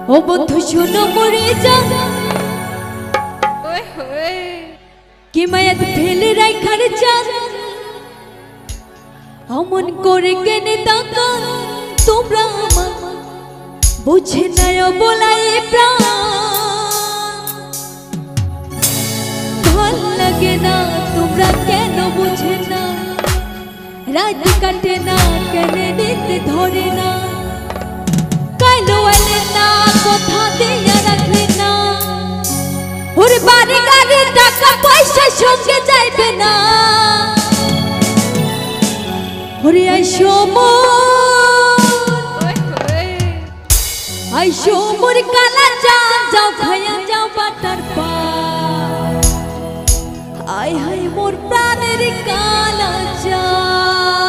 ও বন্ধু শুনো মরে যা কি মায়াত ফেলে রাখার চাঁদ অমন করে কেনে তাকা তোমরা বুঝে না বলায় প্রাণ ভাল লাগে না তোমরা কেন বুঝে না রাত কাটে না কেন নিতে ধরে না কাইলো এলে না কথা দিয়া রাখলে না ওরে বাড়ি গাড়ি টাকা পয়সা সঙ্গে যাইবে না ওরে আইসো মোর কালা জান যাও খায়া যাও বাটার পান আয় হায় মোর প্রাণের কালা জান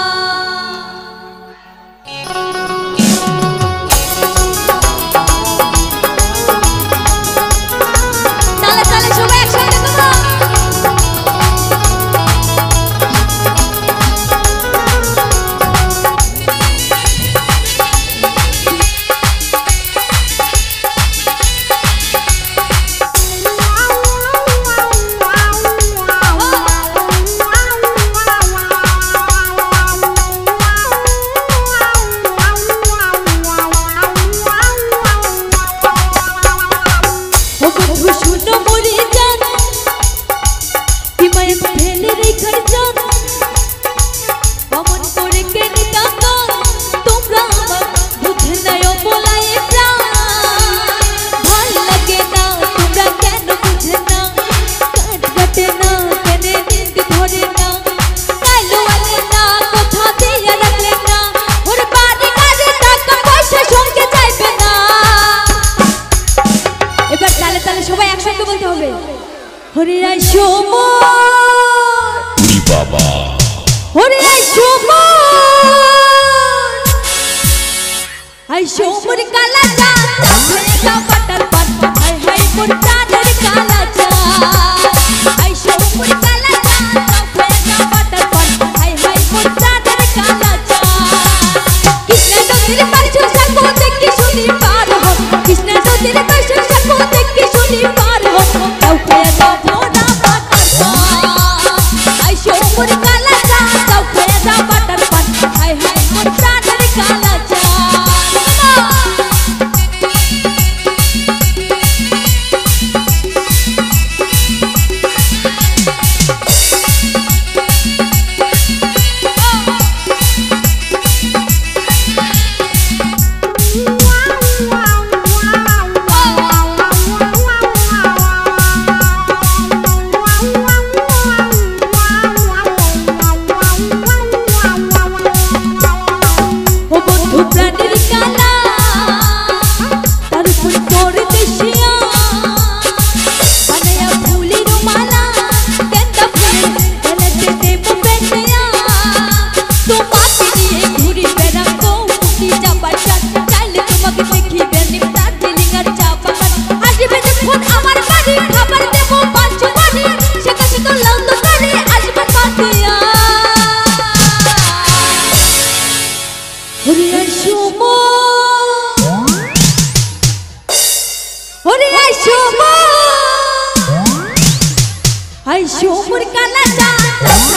হরে আইসো মোর বাবা হরে আইসো মোর কালা জান যাও বাটার পান হায় হায় মোর প্রাণের কালা জান আইসো মোর কালা জান যাও বাটার পান হায় হায় মোর প্রাণের কালা জান কৃষ্ণ নদীর পাশে সাকো দেখি শুনি পার হো কৃষ্ণ নদীর পাশে সাকো দেখি শুনি পার হো যাও খায়া যাও আইসো মোর কালা জান